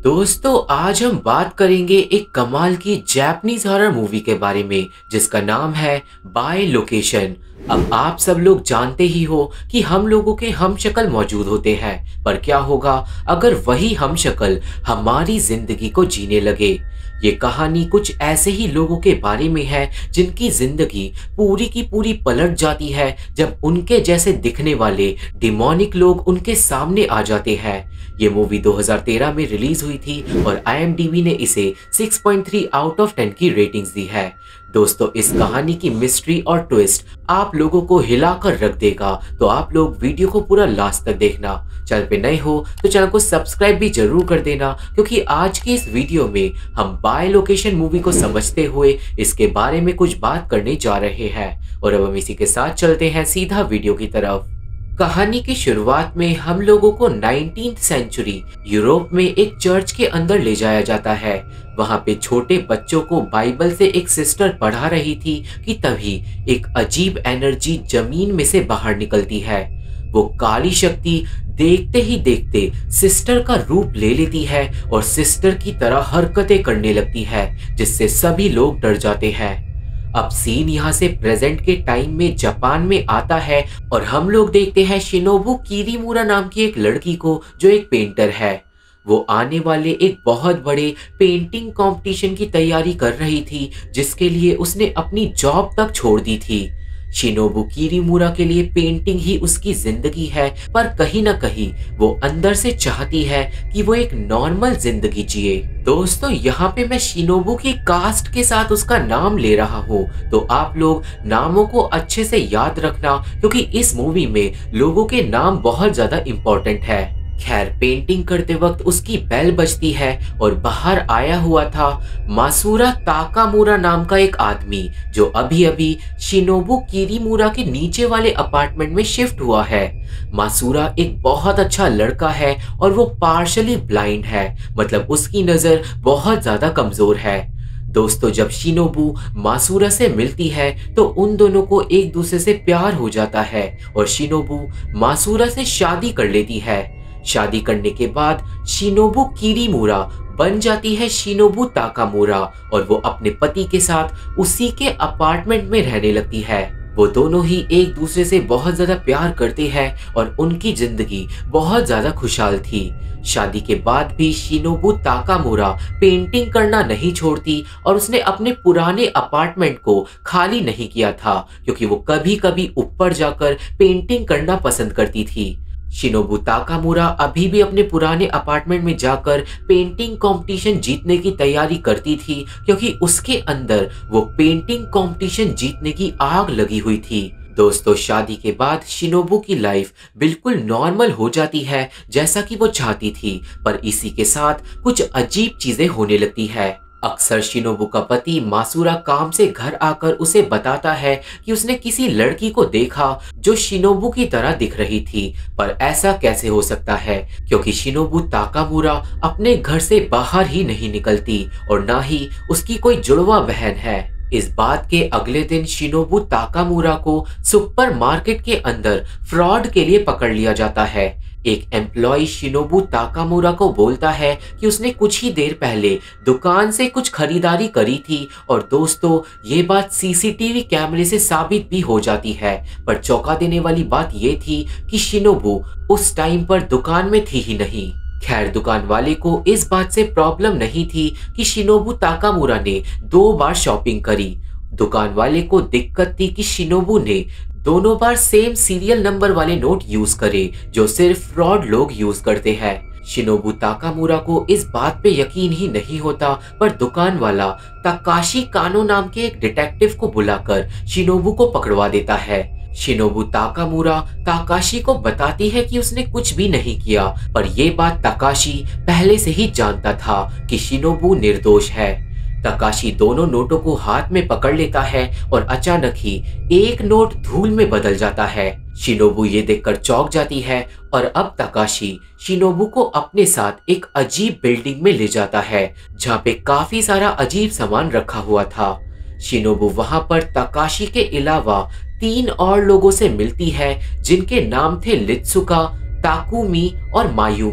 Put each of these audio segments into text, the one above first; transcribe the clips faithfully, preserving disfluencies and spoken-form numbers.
दोस्तों आज हम बात करेंगे एक कमाल की जापानीज हॉरर मूवी के बारे में जिसका नाम है बाय लोकेशन। अब आप सब लोग जानते ही हो कि हम लोगों के हम शक्ल मौजूद होते हैं, पर क्या होगा अगर वही हम शक्ल हमारी जिंदगी को जीने लगे। ये कहानी कुछ ऐसे ही लोगों के बारे में है जिनकी जिंदगी पूरी की पूरी पलट जाती है जब उनके जैसे दिखने वाले डिमोनिक लोग उनके सामने आ जाते हैं। ये मूवी दो हज़ार तेरह में रिलीज हुई थी और आई एम डी बी ने इसे six point three out of ten की रेटिंग्स दी है। दोस्तों इस कहानी की मिस्ट्री और ट्विस्ट आप लोगों को हिलाकर रख देगा, तो आप लोग वीडियो को पूरा लास्ट तक देखना। चैनल पे नए हो तो चैनल को सब्सक्राइब भी जरूर कर देना, क्योंकि आज की इस वीडियो में हम बाय लोकेशन मूवी को समझते हुए इसके बारे में कुछ बात करने जा रहे हैं। और अब हम इसी के साथ चलते हैं सीधा वीडियो की तरफ। कहानी की शुरुआत में हम लोगों को नाइनटीन्थ सेंचुरी यूरोप में एक चर्च के अंदर ले जाया जाता है। वहां पे छोटे बच्चों को बाइबल से एक सिस्टर पढ़ा रही थी कि तभी एक अजीब एनर्जी जमीन में से बाहर निकलती है। वो काली शक्ति देखते ही देखते सिस्टर का रूप ले लेती है और सिस्टर की तरह हरकतें करने लगती है, जिससे सभी लोग डर जाते हैं। अब सीन यहाँ से प्रेजेंट के टाइम में जापान में आता है और हम लोग देखते हैं शिनोबु किरीमुरा नाम की एक लड़की को, जो एक पेंटर है। वो आने वाले एक बहुत बड़े पेंटिंग कंपटीशन की तैयारी कर रही थी, जिसके लिए उसने अपनी जॉब तक छोड़ दी थी। शिनोबु किरीमुरा के लिए पेंटिंग ही उसकी जिंदगी है, पर कहीं ना कहीं वो अंदर से चाहती है कि वो एक नॉर्मल जिंदगी जिए। दोस्तों यहाँ पे मैं शिनोबु की कास्ट के साथ उसका नाम ले रहा हूँ, तो आप लोग नामों को अच्छे से याद रखना, क्योंकि इस मूवी में लोगों के नाम बहुत ज्यादा इम्पोर्टेंट है। खैर पेंटिंग करते वक्त उसकी बेल बजती है और बाहर आया हुआ था मासुरा ताकामुरा नाम का एक आदमी, जो अभी अभी शिनोबु किरीमुरा के नीचे वाले अपार्टमेंट में शिफ्ट हुआ है। मासुरा एक बहुत अच्छा लड़का है और वो पार्शली ब्लाइंड है, मतलब उसकी नजर बहुत ज्यादा कमजोर है। दोस्तों जब शिनोबु मासुरा से मिलती है तो उन दोनों को एक दूसरे से प्यार हो जाता है और शिनोबु मासुरा से शादी कर लेती है। शादी करने के बाद शिनोबु किरीमुरा बन जाती है शिनोबु ताकामुरा और वो अपने पति के साथ उसी के अपार्टमेंट में रहने लगती है। वो दोनों ही एक दूसरे से बहुत ज्यादा प्यार करते हैं और उनकी जिंदगी बहुत ज्यादा खुशहाल थी। शादी के बाद भी शिनोबु ताकामुरा पेंटिंग करना नहीं छोड़ती और उसने अपने पुराने अपार्टमेंट को खाली नहीं किया था, क्योंकि वो कभी कभी ऊपर जाकर पेंटिंग करना पसंद करती थी। शिनोबु ताकामुरा अभी भी अपने पुराने अपार्टमेंट में जाकर पेंटिंग कंपटीशन जीतने की तैयारी करती थी, क्योंकि उसके अंदर वो पेंटिंग कंपटीशन जीतने की आग लगी हुई थी। दोस्तों शादी के बाद शिनोबु की लाइफ बिल्कुल नॉर्मल हो जाती है जैसा कि वो चाहती थी, पर इसी के साथ कुछ अजीब चीजें होने लगती है। अक्सर शिनोबु का पति मासुरा काम से घर आकर उसे बताता है कि उसने किसी लड़की को देखा जो शिनोबु की तरह दिख रही थी, पर ऐसा कैसे हो सकता है, क्योंकि शिनोबु ताकामुरा अपने घर से बाहर ही नहीं निकलती और ना ही उसकी कोई जुड़वा बहन है। इस बात के अगले दिन शिनोबु ताकामुरा को सुपरमार्केट के अंदर फ्रॉड के लिए पकड़ लिया जाता है। एक एम्प्लॉय शिनोबु ताकामुरा को बोलता है कि उसने कुछ ही देर पहले दुकान से कुछ खरीदारी करी थी और दोस्तों ये बात सी सी टी वी कैमरे से साबित भी हो जाती है। पर चौंका देने वाली बात ये थी कि शिनोबु उस टाइम पर दुकान में थी ही नहीं। खैर दुकान वाले को इस बात से प्रॉब्लम नहीं थी कि शिनोबु ताकामुरा ने दो बार शॉपिंग करी। दुकान वाले को दिक्कत थी कि शिनोबु ने दोनों बार सेम सीरियल नंबर वाले नोट यूज करे, जो सिर्फ फ्रॉड लोग यूज करते हैं। शिनोबु ताकामुरा को इस बात पे यकीन ही नहीं होता, पर दुकान वाला ताकाशी कानो नाम के एक डिटेक्टिव को बुलाकर शिनोबु को पकड़वा देता है। शिनोबु ताकामुरा ताकाशी को बताती है कि उसने कुछ भी नहीं किया, पर यह बात ताकाशी पहले से ही जानता था कि शिनोबु निर्दोष है। ताकाशी दोनों नोटों को हाथ में पकड़ लेता है और अचानक ही एक नोट धूल में बदल जाता है। शिनोबु ये देखकर चौंक जाती है और अब ताकाशी शिनोबु को अपने साथ एक अजीब बिल्डिंग में ले जाता है, जहाँ पे काफी सारा अजीब सामान रखा हुआ था। शिनोबु वहां पर ताकाशी के अलावा तीन और लोगों से मिलती है, जिनके नाम थे लित्सुका, ताकुमी और मायूमी।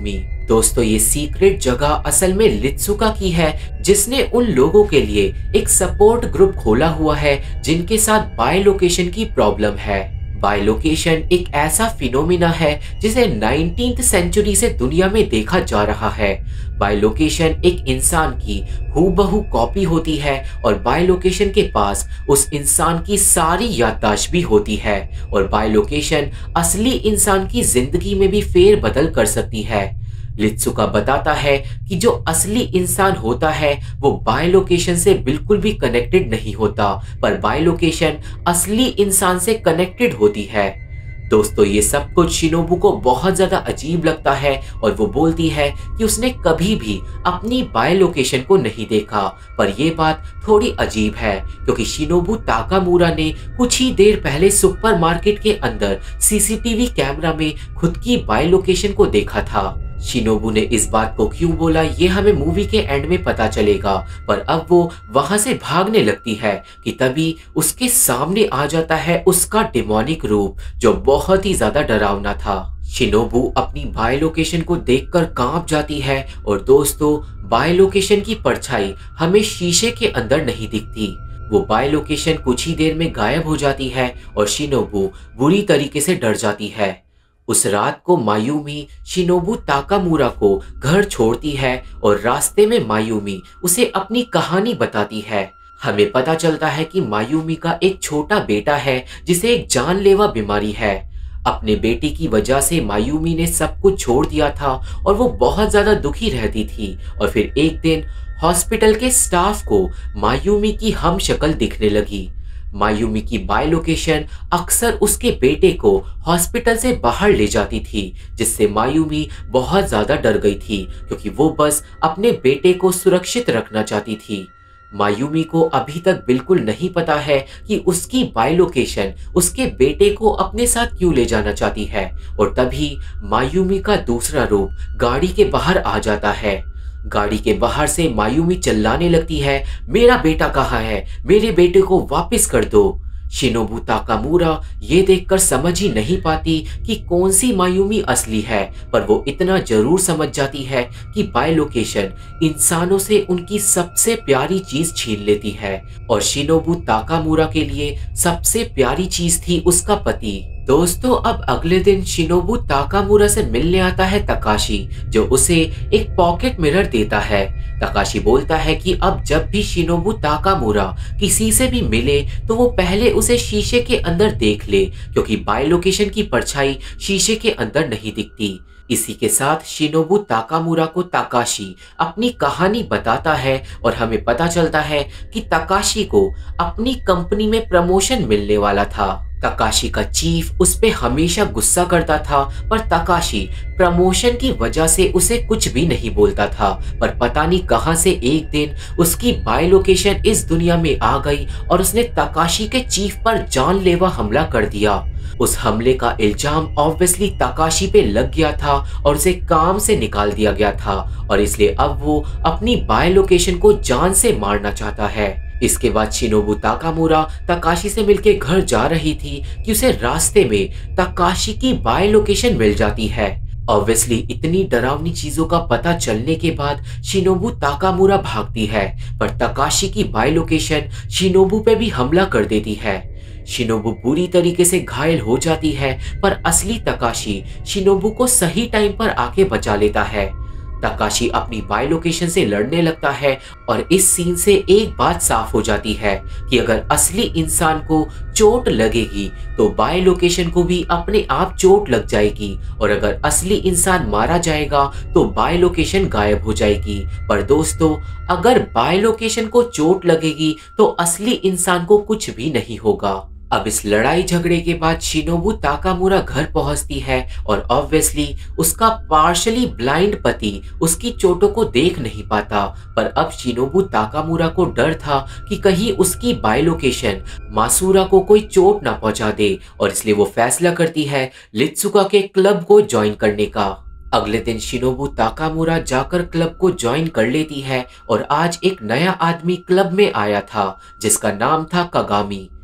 दोस्तों ये सीक्रेट जगह असल में लित्सुका की है, जिसने उन लोगों के लिए एक सपोर्ट ग्रुप खोला हुआ है जिनके साथ बायलोकेशन की प्रॉब्लम है। बायलोकेशन एक ऐसा फिनोमिना है जिसे नाइनटीन्थ सेंचुरी से दुनिया में देखा जा रहा है। बायलोकेशन एक इंसान की हूबहू कॉपी होती है और बायलोकेशन के पास उस इंसान की सारी याददाश्त भी होती है और बायलोकेशन असली इंसान की जिंदगी में भी फेरबदल कर सकती है। लित्सुका बताता है कि जो असली इंसान होता है वो बायलोकेशन से बिल्कुल भी कनेक्टेड नहीं होता, पर बायलोकेशन असली इंसान से कनेक्टेड होती है। दोस्तों ये सब कुछ शिनोबू को बहुत ज्यादा अजीब लगता है और वो बोलती है कि उसने कभी भी अपनी बायलोकेशन को नहीं देखा। पर ये बात थोड़ी अजीब है क्योंकि शिनोबू ताकामुरा ने कुछ ही देर पहले सुपरमार्केट के अंदर सीसीटीवी कैमरा में खुद की बायलोकेशन को देखा था। शिनोबू ने इस बात को क्यों बोला ये हमें मूवी के एंड में पता चलेगा, पर अब वो वहां से भागने लगती है कि तभी उसके सामने आ जाता है उसका डिमोनिक रूप जो बहुत ही ज्यादा डरावना था। शिनोबू अपनी बायलोकेशन को देखकर कांप जाती है और दोस्तों बायलोकेशन की परछाई हमें शीशे के अंदर नहीं दिखती। वो बायलोकेशन कुछ ही देर में गायब हो जाती है और शिनोबू बुरी तरीके से डर जाती है। उस रात को मायूमी शिनोबू ताकामुरा को घर छोड़ती है और रास्ते में मायूमी उसे अपनी कहानी बताती है। हमें पता चलता है कि मायूमी का एक छोटा बेटा है जिसे एक जानलेवा बीमारी है। अपने बेटे की वजह से मायूमी ने सब कुछ छोड़ दिया था और वो बहुत ज्यादा दुखी रहती थी और फिर एक दिन हॉस्पिटल के स्टाफ को मायूमी की हम शक्ल दिखने लगी। मायूमी की बायलोकेशन अक्सर उसके बेटे को हॉस्पिटल से बाहर ले जाती थी, जिससे मायूमी बहुत ज्यादा डर गई थी क्योंकि वो बस अपने बेटे को सुरक्षित रखना चाहती थी। मायूमी को अभी तक बिल्कुल नहीं पता है कि उसकी बायलोकेशन उसके बेटे को अपने साथ क्यों ले जाना चाहती है और तभी मायूमी का दूसरा रूप गाड़ी के बाहर आ जाता है। गाड़ी के बाहर से मायूमी चिल्लाने लगती है, मेरा बेटा कहाँ है, मेरे बेटे को वापस कर दो। शिनोबू ताकामुरा ये देखकर समझ ही नहीं पाती कि कौन सी मायूमी असली है, पर वो इतना जरूर समझ जाती है कि बायलोकेशन इंसानों से उनकी सबसे प्यारी चीज छीन लेती है और शिनोबू ताकामुरा के लिए सबसे प्यारी चीज थी उसका पति। दोस्तों अब अगले दिन शिनोबू ताकामुरा से मिलने आता है तकाशी, जो उसे एक पॉकेट मिरर देता है। तकाशी बोलता है कि अब जब भी शिनोबू ताकामुरा किसी से भी मिले तो वो पहले उसे शीशे के अंदर देख ले, क्योंकि बायलोकेशन की परछाई शीशे के अंदर नहीं दिखती। इसी के साथ शिनोबू ताकामुरा को तकाशी अपनी कहानी बताता है और हमें पता चलता है कि तकाशी को अपनी कंपनी में प्रमोशन मिलने वाला था। तकाशी का चीफ उस पे हमेशा गुस्सा करता था, पर तकाशी प्रमोशन की वजह से उसे कुछ भी नहीं बोलता था। पर पता नहीं कहां से एक दिन उसकी बायलोकेशन इस दुनिया में आ गई और उसने तकाशी के चीफ पर जानलेवा हमला कर दिया। उस हमले का इल्जाम ऑब्वियसली तकाशी पे लग गया था और उसे काम से निकाल दिया गया था और इसलिए अब वो अपनी बायलोकेशन को जान से मारना चाहता है। इसके बाद शिनोबू ताकामुरा तकाशी से मिलके घर जा रही थी कि उसे रास्ते में तकाशी की बायलोकेशन मिल जाती है। ऑब्वियसली इतनी डरावनी चीजों का पता चलने के बाद शिनोबू ताकामुरा भागती है, पर तकाशी की बायलोकेशन शिनोबू पे भी हमला कर देती है। शिनोबू बुरी तरीके से घायल हो जाती है, पर असली तकाशी शिनोबू को सही टाइम पर आके बचा लेता है। तकाशी अपनी बायलोकेशन से लड़ने लगता है और इस सीन से एक बात साफ हो जाती है कि अगर असली इंसान को चोट लगेगी तो बायलोकेशन को भी अपने आप चोट लग जाएगी और अगर असली इंसान मारा जाएगा तो बायलोकेशन गायब हो जाएगी। पर दोस्तों अगर बायलोकेशन को चोट लगेगी तो असली इंसान को कुछ भी नहीं होगा। अब इस लड़ाई झगड़े के बाद शिनोबू ताकामुरा घर पहुंचती है और ऑब्वियसली उसका पार्शली ब्लाइंड पति उसकी चोटों को देख नहीं पाता, पर अब शिनोबू ताकामुरा को डर था कि कहीं उसकी बायलोकेशन मासूरा को कोई चोट ना पहुंचा दे और इसलिए वो फैसला करती है लित्सुका के क्लब को ज्वाइन करने का। अगले दिन शिनोबू ताकामुरा जाकर क्लब को ज्वाइन कर लेती है और आज एक नया आदमी क्लब में आया था जिसका नाम था कागामी।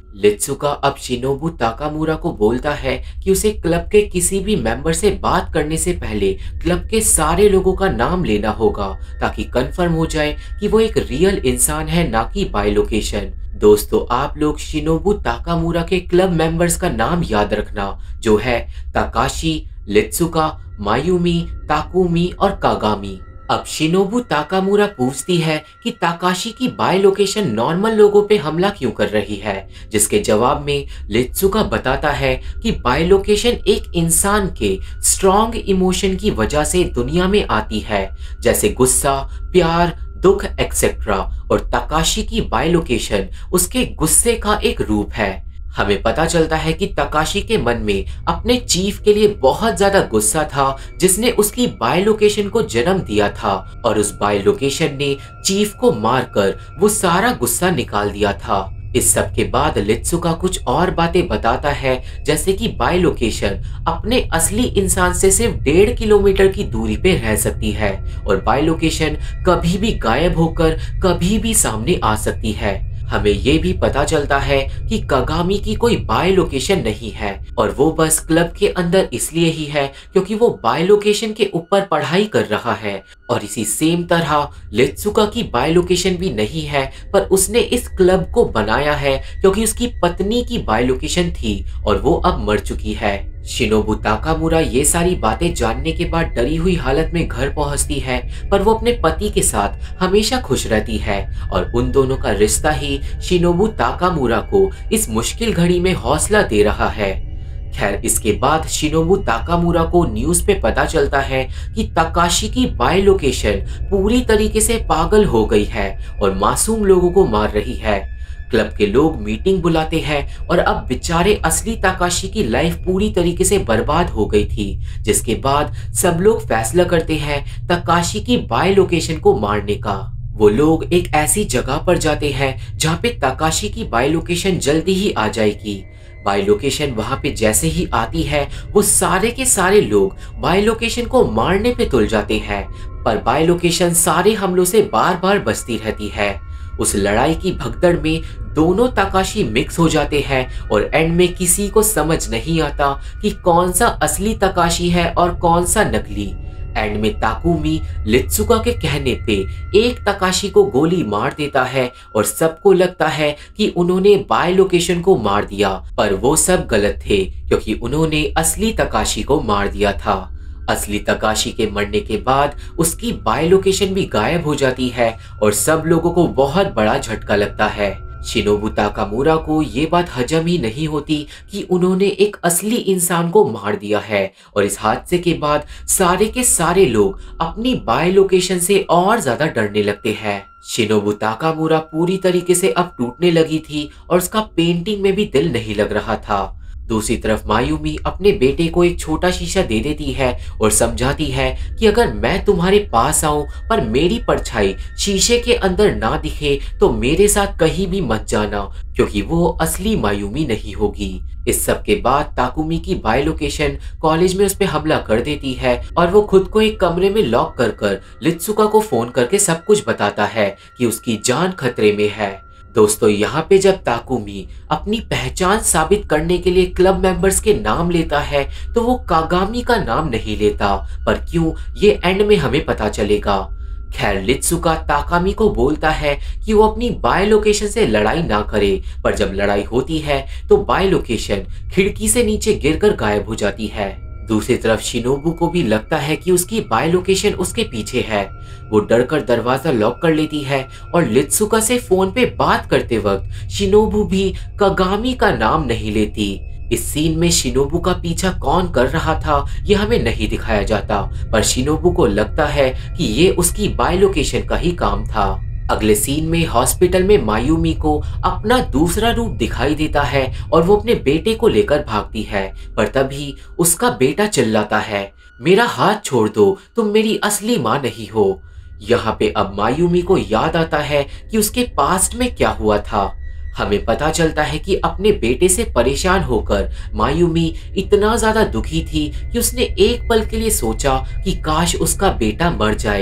लित्सुका अब शिनोबु ताकामुरा को बोलता है कि उसे क्लब के किसी भी मेंबर से बात करने से पहले क्लब के सारे लोगों का नाम लेना होगा ताकि कंफर्म हो जाए कि वो एक रियल इंसान है, ना कि बाय लोकेशन। दोस्तों, आप लोग शिनोबु ताकामुरा के क्लब मेंबर्स का नाम याद रखना, जो है ताकाशी, लित्सुका, मायुमी, ताकुमी और कागामी। अब शिनोबु ताकामुरा पूछती है कि ताकाशी की बाय लोकेशन नॉर्मल लोगों पे हमला क्यों कर रही है, जिसके जवाब में लित्सुका बताता है कि बाय लोकेशन एक इंसान के स्ट्रॉन्ग इमोशन की वजह से दुनिया में आती है, जैसे गुस्सा, प्यार, दुख एक्सेट्रा, और ताकाशी की बाय लोकेशन उसके गुस्से का एक रूप है। हमें पता चलता है कि ताकाशी के मन में अपने चीफ के लिए बहुत ज्यादा गुस्सा था, जिसने उसकी बाय लोकेशन को जन्म दिया था, और उस बाय लोकेशन ने चीफ को मारकर वो सारा गुस्सा निकाल दिया था। इस सब के बाद लित्सुका कुछ और बातें बताता है, जैसे कि बाय लोकेशन अपने असली इंसान से सिर्फ डेढ़ किलोमीटर की दूरी पे रह सकती है, और बाय लोकेशन कभी भी गायब होकर कभी भी सामने आ सकती है। हमें ये भी पता चलता है कि कागामी की कोई बाय लोकेशन नहीं है, और वो बस क्लब के अंदर इसलिए ही है क्योंकि वो बाय लोकेशन के ऊपर पढ़ाई कर रहा है। और इसी सेम तरह लित्सुका की बाय लोकेशन भी नहीं है, पर उसने इस क्लब को बनाया है क्योंकि उसकी पत्नी की बाय लोकेशन थी और वो अब मर चुकी है। शिनोबु ताकामुरा ये सारी बातें जानने के बाद डरी हुई हालत में घर पहुंचती है, पर वो अपने पति के साथ हमेशा खुश रहती है, और उन दोनों का रिश्ता ही शिनोबु ताकामुरा को इस मुश्किल घड़ी में हौसला दे रहा है। खैर, इसके बाद शिनोबु ताकामुरा को न्यूज पे पता चलता है कि ताकाशी की बाय लोकेशन पूरी तरीके से पागल हो गई है और मासूम लोगों को मार रही है। क्लब के लोग मीटिंग बुलाते हैं, और अब बेचारे असली ताकाशी की लाइफ पूरी तरीके से बर्बाद हो गई थी, जिसके बाद सब लोग फैसला करते हैं ताकाशी की बाय लोकेशन को मारने का। वो लोग एक ऐसी जगह पर जाते हैं जहाँ पे ताकाशी की बाय लोकेशन जल्दी ही आ जाएगी। बाय लोकेशन वहां पे जैसे ही आती है, वो सारे के सारे लोग बाय लोकेशन को मारने पे तुल जाते हैं, पर बाय लोकेशन सारे हमलों से बार बार बचती रहती है। उस लड़ाई की भगदड़ में दोनों ताकाशी मिक्स हो जाते हैं, और एंड में किसी को समझ नहीं आता कि कौन सा असली ताकाशी है और कौन सा नकली। एंड में ताकुमी लित्सुका के कहने पे एक ताकाशी को गोली मार देता है, और सबको लगता है कि उन्होंने बाय लोकेशन को मार दिया, पर वो सब गलत थे क्योंकि उन्होंने असली ताकाशी को मार दिया था। असली ताकाशी के मरने के बाद उसकी बाय लोकेशन भी गायब हो जाती है, और सब लोगों को बहुत बड़ा झटका लगता है। शिनोबु ताकामुरा को ये बात हजम ही नहीं होती कि उन्होंने एक असली इंसान को मार दिया है, और इस हादसे के बाद सारे के सारे लोग अपनी बाय लोकेशन से और ज्यादा डरने लगते हैं। शिनोबु ताकामुरा पूरी तरीके से अब टूटने लगी थी, और उसका पेंटिंग में भी दिल नहीं लग रहा था। दूसरी तरफ मायुमी अपने बेटे को एक छोटा शीशा दे देती है और समझाती है कि अगर मैं तुम्हारे पास आऊं पर मेरी परछाई शीशे के अंदर ना दिखे तो मेरे साथ कहीं भी मत जाना, क्योंकि वो असली मायुमी नहीं होगी। इस सब के बाद ताकुमी की बाय लोकेशन कॉलेज में उस पर हमला कर देती है, और वो खुद को एक कमरे में लॉक कर कर लित्सुका को फोन करके सब कुछ बताता है कि उसकी जान खतरे में है। दोस्तों, यहाँ पे जब ताकुमी अपनी पहचान साबित करने के लिए क्लब मेंबर्स के नाम लेता है, तो वो कागामी का नाम नहीं लेता, पर क्यों, ये एंड में हमें पता चलेगा। खैर, लित्सुका ताकामी को बोलता है कि वो अपनी बाय लोकेशन से लड़ाई ना करे, पर जब लड़ाई होती है तो बाय लोकेशन खिड़की से नीचे गिरकर गायब हो जाती है। दूसरी तरफ शिनोबु को भी लगता है कि उसकी बाय लोकेशन उसके पीछे है। वो डरकर दरवाजा लॉक कर लेती है, और लित्सुका से फोन पे बात करते वक्त शिनोबु भी कागामी का नाम नहीं लेती। इस सीन में शिनोबु का पीछा कौन कर रहा था ये हमें नहीं दिखाया जाता, पर शिनोबु को लगता है कि ये उसकी बाय लोकेशन का ही काम था। अगले सीन में हॉस्पिटल में मायुमी को अपना दूसरा रूप दिखाई देता है, और वो अपने बेटे को लेकर भागती है, पर तभी उसका बेटा चिल्लाता है, मेरा हाथ छोड़ दो, तुम मेरी असली माँ नहीं हो। यहाँ पे अब मायुमी को याद आता है कि उसके पास्ट में क्या हुआ था। हमें पता चलता है कि अपने बेटे से परेशान होकर मायुमी इतना ज्यादा दुखी थी कि उसने एक पल के लिए सोचा कि काश उसका बेटा मर जाए,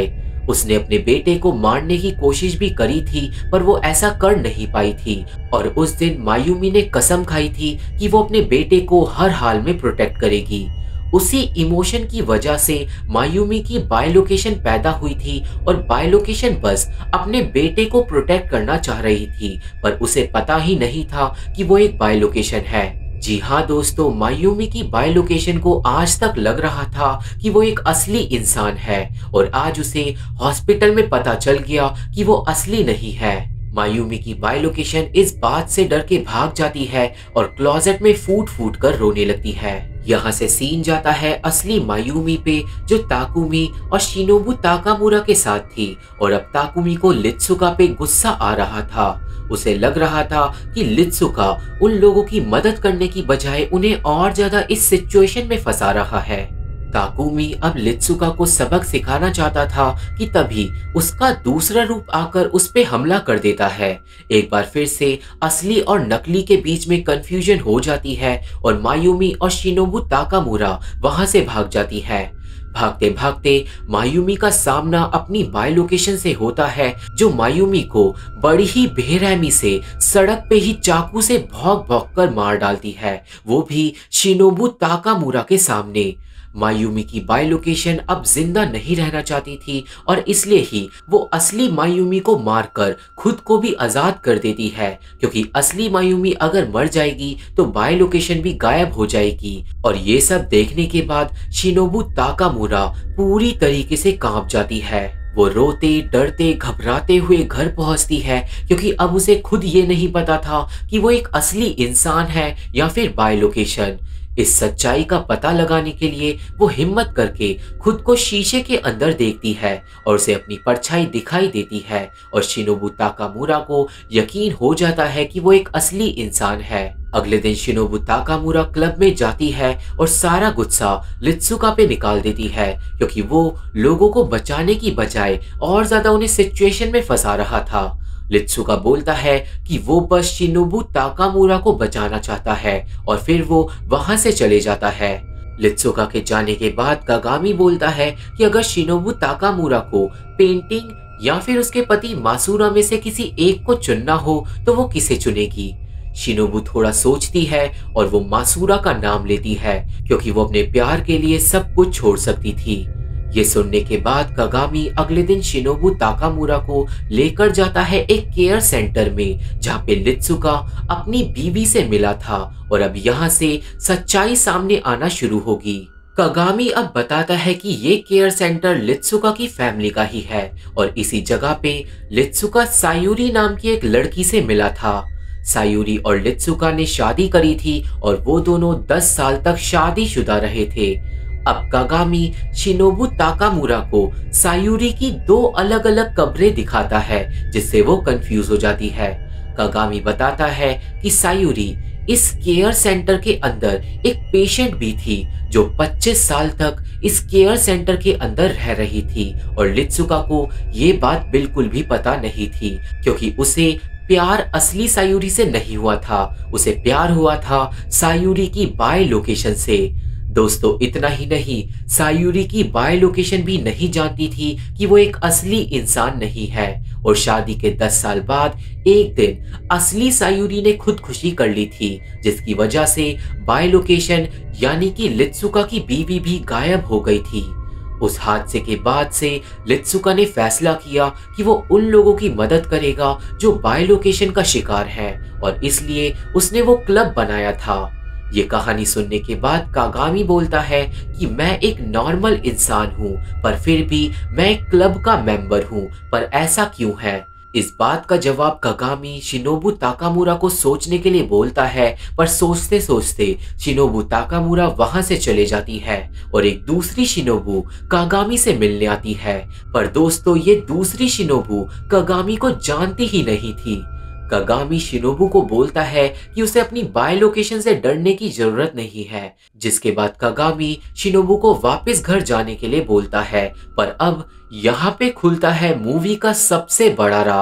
उसने अपने बेटे को मारने की कोशिश भी करी थी, पर वो ऐसा कर नहीं पाई थी। और उस दिन मायूमी ने कसम खाई थी कि वो अपने बेटे को हर हाल में प्रोटेक्ट करेगी। उसी इमोशन की वजह से मायूमी की बायोलोकेशन पैदा हुई थी और बायोलोकेशन बस अपने बेटे को प्रोटेक्ट करना चाह रही थी, पर उसे पता ही नहीं था कि वो एक बायोलोकेशन है। जी हाँ दोस्तों, मायूमी की बायोलोकेशन को आज तक लग रहा था कि वो एक असली इंसान है, और आज उसे हॉस्पिटल में पता चल गया कि वो असली नहीं है। मायूमी की बायोलोकेशन इस बात से डर के भाग जाती है और क्लोजेट में फूट फूट कर रोने लगती है। यहाँ से सीन जाता है असली मायूमी पे, जो ताकुमी और शिनोबु ताकामुरा के साथ थी, और अब ताकुमी को लित्सुका पे गुस्सा आ रहा था। उसे लग रहा था कि लित्सुका उन लोगों की मदद करने की बजाय उन्हें और ज्यादा इस सिचुएशन में फंसा रहा है। ताकुमी अब लित्सुका को सबक सिखाना चाहता था कि तभी उसका दूसरा रूप आकर उस पे हमला कर देता है। एक बार फिर से असली और नकली के बीच में कंफ्यूजन हो जाती है और मायूमी और शिनोबु ताकामुरा वहां से भाग जाती है। भागते भागते मायूमी का सामना अपनी बायोलोकेशन से होता है, जो मायूमी को बड़ी ही बेरहमी से सड़क पे ही चाकू से भौंक भौंक कर मार डालती है, वो भी शिनोबु ताकामुरा के सामने। मायूमी की बायोलोकेशन अब जिंदा नहीं रहना चाहती थी और इसलिए ही वो असली मायूमी को मारकर खुद को भी आजाद कर देती है, क्योंकि असली मायूमी अगर मर जाएगी तो बायोलोकेशन भी गायब हो जाएगी। और ये सब देखने के बाद शिनोबु ताकामुरा पूरी तरीके से कांप जाती है। वो रोते डरते घबराते हुए घर पहुंचती है, क्योंकि अब उसे खुद ये नहीं पता था कि वो एक असली इंसान है या फिर बायोलोकेशन। इस सच्चाई का पता लगाने के लिए वो हिम्मत करके खुद को शीशे के अंदर देखती है और उसे अपनी परछाई दिखाई देती है, और शिनोबु ताकामुरा को यकीन हो जाता है कि वो एक असली इंसान है। अगले दिन शिनोबु ताकामुरा क्लब में जाती है और सारा गुस्सा लित्सुका पे निकाल देती है, क्योंकि वो लोगों को बचाने की बजाय और ज्यादा उन्हें सिचुएशन में फंसा रहा था। लित्सुका बोलता है कि वो बस शिनोबु ताकामुरा को बचाना चाहता है और फिर वो वहां से चले जाता है। लित्सुका के जाने के बाद कागामी बोलता है कि अगर शिनोबु ताकामुरा को पेंटिंग या फिर उसके पति मासूरा में से किसी एक को चुनना हो तो वो किसे चुनेगी। शिनोबु थोड़ा सोचती है और वो मासूरा का नाम लेती है, क्योंकि वो अपने प्यार के लिए सब कुछ छोड़ सकती थी। ये सुनने के बाद कागामी अगले दिन शिनोबु ताकामुरा को लेकर जाता है एक केयर सेंटर में, जहाँ पे लित्सुका अपनी बीवी से मिला था, और अब यहाँ से सच्चाई सामने आना शुरू होगी। कागामी अब बताता है कि ये केयर सेंटर लित्सुका की फैमिली का ही है, और इसी जगह पे लित्सुका सायूरी नाम की एक लड़की से मिला था। सायूरी और लित्सुका ने शादी करी थी और वो दोनों दस साल तक शादीशुदा रहे थे। अब कागामी शिनोबु ताकामुरा को सायूरी की दो अलग अलग कब्रें दिखाता है, जिससे वो कंफ्यूज हो जाती है। कागामी बताता है कि सायूरी इस केयर सेंटर के अंदर एक पेशेंट भी थी, जो पच्चीस साल तक इस केयर सेंटर के अंदर रह रही थी, और लित्सुका को ये बात बिल्कुल भी पता नहीं थी, क्योंकि उसे प्यार असली सायूरी से नहीं हुआ था, उसे प्यार हुआ था सायूरी की बाय लोकेशन से। दोस्तों इतना ही नहीं, सायूरी की बाय लोकेशन भी नहीं जानती थी कि वो एक असली इंसान नहीं है, और शादी के दस साल बाद एक दिन असली सायूरी ने खुदकुशी कर ली थी, जिसकी वजह से बाय लोकेशन यानी कि लित्सुका की बीवी भी गायब हो गई थी। उस हादसे के बाद से लित्सुका ने फैसला किया कि वो उन लोगों की मदद करेगा जो बाय लोकेशन का शिकार हैं, और इसलिए उसने वो क्लब बनाया था। ये कहानी सुनने के बाद कागामी बोलता है कि मैं एक नॉर्मल इंसान हूँ, पर फिर भी मैं एक क्लब का मेंबर हूँ, पर ऐसा क्यों है? इस बात का जवाब कागामी शिनोबु ताकामुरा को सोचने के लिए बोलता है, पर सोचते सोचते शिनोबु ताकामुरा वहां से चले जाती है और एक दूसरी शिनोबु कागामी से मिलने आती है। पर दोस्तों ये दूसरी शिनोबु कागामी को जानती ही नहीं थी। कागामी शिनोबु को बोलता है कि उसे अपनी बाय लोकेशन से डरने की जरूरत नहीं है, जिसके बाद कागामी शिनोबु को वापस घर जाने के लिए बोलता है। पर अब यहाँ पे खुलता है मूवी का सबसे बड़ा राज।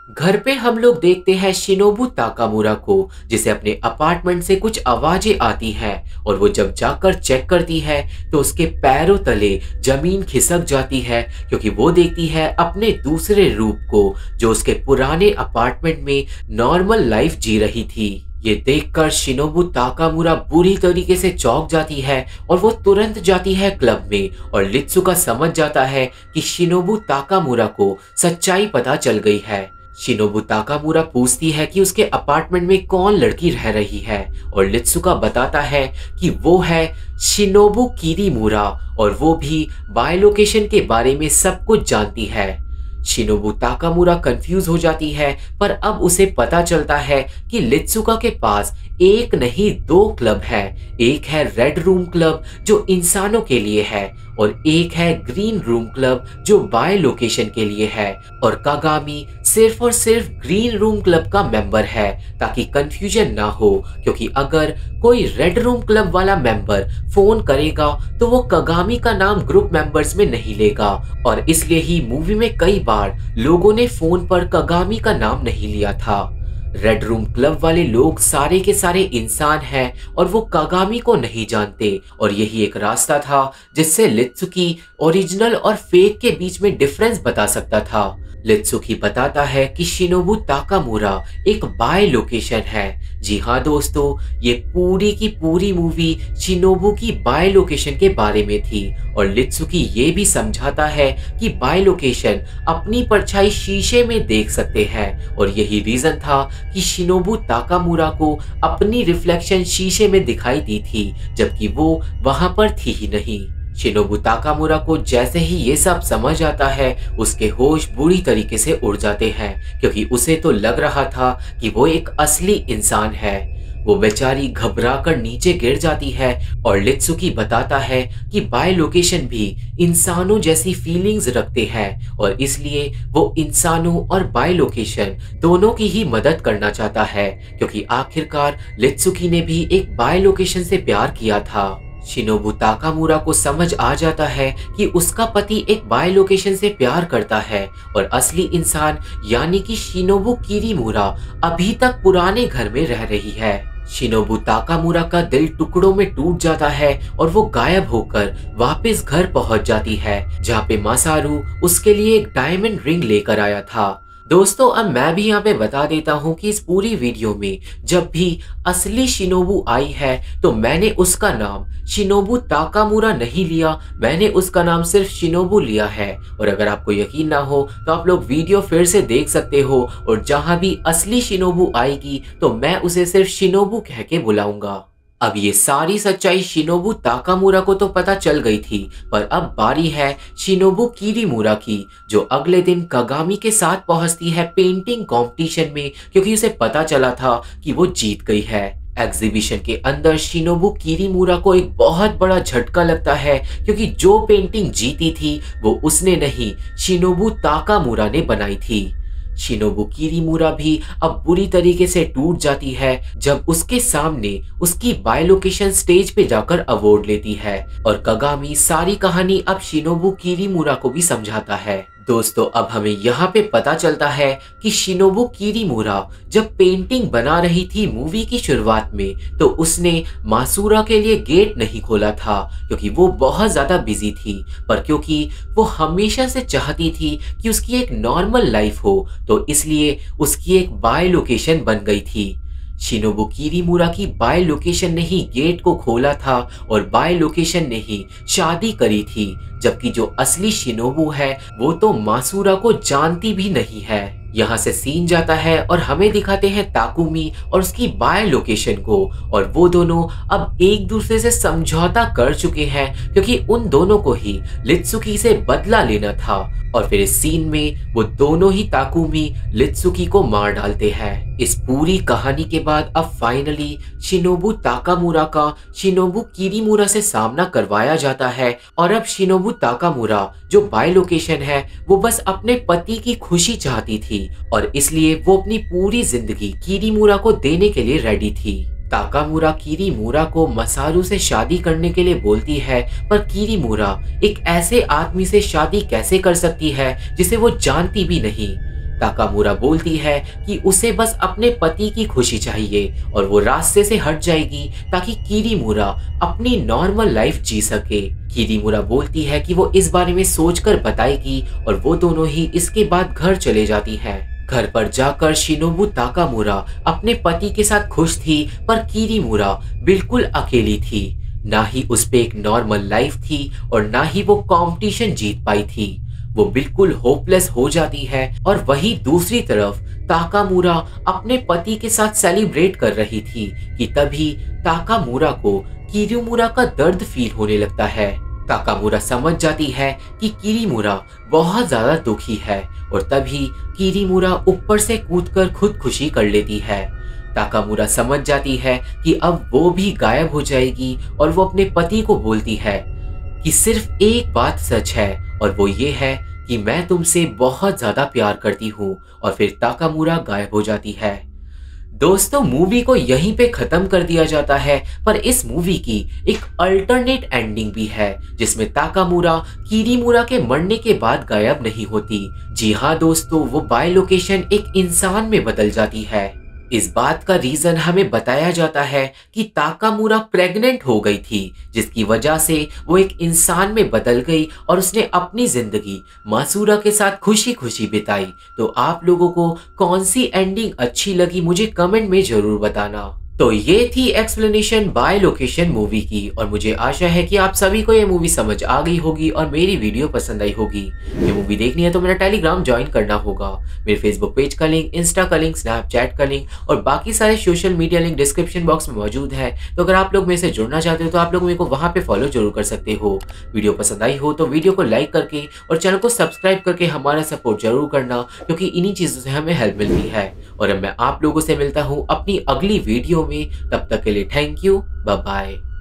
घर पे हम लोग देखते हैं शिनोबू ताकामुरा को, जिसे अपने अपार्टमेंट से कुछ आवाजें आती हैं और वो जब जाकर चेक करती है तो उसके पैरों तले जमीन खिसक जाती है, क्योंकि वो देखती है अपने दूसरे रूप को जो उसके पुराने अपार्टमेंट में नॉर्मल लाइफ जी रही थी। ये देखकर शिनोबू ताकामुरा बुरी तरीके से चौंक जाती है और वो तुरंत जाती है क्लब में, और लित्सुका समझ जाता है कि शिनोबू ताकामुरा को सच्चाई पता चल गई है। शिनोबू ताकामुरा पूछती है कि उसके अपार्टमेंट में कौन लड़की रह रही है, और लित्सुका बताता है कि वो है शिनोबू किरीमुरा और वो भी बायोलोकेशन के बारे में सब कुछ जानती है। शिनोबू ताकामुरा कंफ्यूज हो जाती है, पर अब उसे पता चलता है कि लित्सुका के पास एक नहीं दो क्लब है। एक है रेड रूम क्लब जो इंसानों के लिए है, और एक है ग्रीन रूम क्लब जो बाय लोकेशन के लिए है। और कागामी सिर्फ और सिर्फ ग्रीन रूम क्लब का मेंबर है, ताकि कंफ्यूजन ना हो, क्योंकि अगर कोई रेड रूम क्लब वाला मेंबर फोन करेगा तो वो कागामी का नाम ग्रुप मेंबर्स में नहीं लेगा, और इसलिए ही मूवी में कई बार लोगों ने फोन पर कागामी का नाम नहीं लिया था। रेड रूम क्लब वाले लोग सारे के सारे इंसान हैं और वो कागामी को नहीं जानते, और यही एक रास्ता था जिससे लित्सुकी ओरिजिनल और फेक के बीच में डिफरेंस बता सकता था। लित्सुकी बताता है कि शिनोबू ताकामुरा एक बाय लोकेशन है। जी हाँ दोस्तों, ये पूरी की पूरी मूवी शिनोबू की बाय लोकेशन के बारे में थी, और लित्सुकी ये भी समझाता है कि बाय लोकेशन अपनी परछाई शीशे में देख सकते हैं, और यही रीजन था कि शिनोबू ताकामुरा को अपनी रिफ्लेक्शन शीशे में दिखाई दी थी, जबकि वो वहां पर थी ही नहीं। शिनोबू ताकामुरा को जैसे ही ये सब समझ आता है, उसके होश बुरी तरीके से उड़ जाते हैं, क्योंकि उसे तो लग रहा था कि वो एक असली इंसान है। वो बेचारी घबराकर नीचे गिर जाती है, और लित्सुकी बताता है कि बाय लोकेशन भी इंसानों जैसी फीलिंग्स रखते हैं, और इसलिए वो इंसानों और बाय लोकेशन दोनों की ही मदद करना चाहता है, क्योंकि आखिरकार लित्सुकी ने भी एक बाय लोकेशन से प्यार किया था। शिनोबू ताकामुरा को समझ आ जाता है कि उसका पति एक बाय लोकेशन से प्यार करता है, और असली इंसान यानी कि शिनोबू किरीमुरा अभी तक पुराने घर में रह रही है। शिनोबू ताकामुरा का दिल टुकड़ों में टूट जाता है, और वो गायब होकर वापस घर पहुंच जाती है, जहाँ पे मासारू उसके लिए एक डायमंड रिंग लेकर आया था। दोस्तों, अब मैं भी यहाँ पे बता देता हूँ कि इस पूरी वीडियो में जब भी असली शिनोबू आई है तो मैंने उसका नाम शिनोबू ताकामुरा नहीं लिया, मैंने उसका नाम सिर्फ शिनोबू लिया है। और अगर आपको यकीन ना हो तो आप लोग वीडियो फिर से देख सकते हो, और जहाँ भी असली शिनोबू आएगी तो मैं उसे सिर्फ शिनोबू कह के बुलाऊंगा। अब ये सारी सच्चाई शिनोबू ताकामुरा को तो पता चल गई थी, पर अब बारी है शिनोबू किरीमुरा की, जो अगले दिन कागामी के साथ पहुंचती है पेंटिंग कंपटीशन में, क्योंकि उसे पता चला था कि वो जीत गई है। एग्जीबिशन के अंदर शिनोबू किरीमुरा को एक बहुत बड़ा झटका लगता है, क्योंकि जो पेंटिंग जीती थी वो उसने नहीं, शिनोबू ताकामुरा ने बनाई थी। शिनोबू किरीमुरा भी अब बुरी तरीके से टूट जाती है जब उसके सामने उसकी बाय लोकेशन स्टेज पे जाकर अवार्ड लेती है, और कागामी सारी कहानी अब शिनोबू किरीमुरा को भी समझाता है। दोस्तों, अब हमें यहाँ पे पता चलता है कि शिनोबू किरीमुरा जब पेंटिंग बना रही थी मूवी की शुरुआत में, तो उसने मासूरा के लिए गेट नहीं खोला था, क्योंकि वो बहुत ज्यादा बिजी थी। पर क्योंकि वो हमेशा से चाहती थी कि उसकी एक नॉर्मल लाइफ हो, तो इसलिए उसकी एक बाय लोकेशन बन गई थी। शिनोबू किरीमुरा की बाय लोकेशन ने ही गेट को खोला था, और बाय लोकेशन ने ही शादी करी थी, जबकि जो असली शिनोबू है वो तो मासूरा को जानती भी नहीं है। यहाँ से सीन जाता है और हमें दिखाते हैं ताकुमी और उसकी बाय लोकेशन को, और वो दोनों अब एक दूसरे से समझौता कर चुके हैं, क्योंकि उन दोनों को ही लित्सुकी से बदला लेना था। और फिर इस सीन में वो दोनों ही ताकुमी लित्सुकी को मार डालते हैं। इस पूरी कहानी के बाद अब फाइनली शिनोबू ताकामुरा का शिनोबू किरीमुरा से सामना करवाया जाता है, और अब शिनोबू ताकामुरा जो बाय लोकेशन है वो बस अपने पति की खुशी चाहती थी, और इसलिए वो अपनी पूरी जिंदगी किरीमुरा को देने के लिए रेडी थी। ताकामुरा किरीमुरा को मसारू से शादी करने के लिए बोलती है, पर किरीमुरा एक ऐसे आदमी से शादी कैसे कर सकती है जिसे वो जानती भी नहीं। ताकामुरा बोलती है कि उसे बस अपने पति की खुशी चाहिए और वो रास्ते से हट जाएगी ताकि किरीमुरा अपनी नॉर्मल लाइफ जी सके। किरीमुरा बोलती है कि वो इस बारे में सोचकर बताएगी और वो दोनों ही इसके बाद घर चले जाती हैं। घर पर जाकर शिनोबु ताकामुरा अपने पति के साथ खुश थी, पर किरीमुरा बिल्कुल अकेली थी। ना ही उस पे एक नॉर्मल लाइफ थी और ना ही वो कंपटीशन जीत पाई थी। वो बिल्कुल होपलेस हो जाती है और वही दूसरी तरफ ताकामुरा अपने पति के साथ सेलिब्रेट कर रही थी कि तभी ताकामुरा को किरीमुरा का दर्द फील होने लगता है। ताकामुरा समझ जाती है कि किरीमुरा बहुत ज्यादा दुखी है और तभी किरीमुरा ऊपर से कूदकर खुदकुशी कर लेती है। ताकामुरा समझ जाती है कि अब वो भी गायब हो जाएगी और वो अपने पति को बोलती है कि सिर्फ एक बात सच है और वो ये है कि मैं तुमसे बहुत ज्यादा प्यार करती हूँ, और फिर ताकामुरा गायब हो जाती है। दोस्तों, मूवी को यहीं पे खत्म कर दिया जाता है, पर इस मूवी की एक अल्टरनेट एंडिंग भी है जिसमें ताकामुरा किरीमुरा के मरने के बाद गायब नहीं होती। जी हाँ दोस्तों, वो बाय लोकेशन एक इंसान में बदल जाती है। इस बात का रीजन हमें बताया जाता है कि ताकामुरा प्रेग्नेंट हो गई थी, जिसकी वजह से वो एक इंसान में बदल गई और उसने अपनी जिंदगी मासूरा के साथ खुशी खुशी बिताई। तो आप लोगों को कौन सी एंडिंग अच्छी लगी मुझे कमेंट में जरूर बताना। तो ये थी एक्सप्लेनेशन बाय लोकेशन मूवी की, और मुझे आशा है कि आप सभी को ये मूवी समझ आ गई होगी और मेरी वीडियो पसंद आई होगी। ये मूवी देखनी है तो मेरा टेलीग्राम ज्वाइन करना होगा। मेरे फेसबुक पेज का लिंक, इंस्टा का लिंक, स्नैपचैट का लिंक और बाकी सारे social media link description box में मौजूद है। तो अगर आप लोग मेरे से जुड़ना चाहते हो तो आप लोग मेरे को वहाँ पे फॉलो जरूर कर सकते हो। वीडियो पसंद आई हो तो वीडियो को लाइक करके और चैनल को सब्सक्राइब करके हमारा सपोर्ट जरूर करना, क्योंकि इन्हीं चीजों से हमें हेल्प मिलती है। और अब मैं आप लोगों से मिलता हूँ अपनी अगली वीडियो में। तब तक के लिए थैंक यू, बाय बाय।